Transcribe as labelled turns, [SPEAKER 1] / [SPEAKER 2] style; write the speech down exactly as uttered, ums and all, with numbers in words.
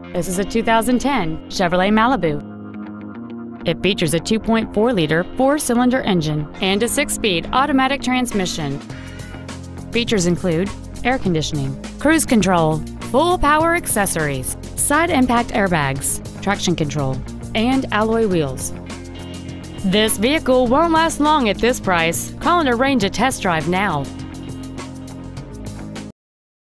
[SPEAKER 1] This is a two thousand ten Chevrolet Malibu. It features a two point four liter four-cylinder engine and a six-speed automatic transmission. Features include air conditioning, cruise control, full power accessories, side impact airbags, traction control, and alloy wheels. This vehicle won't last long at this price. Call and arrange a test drive now.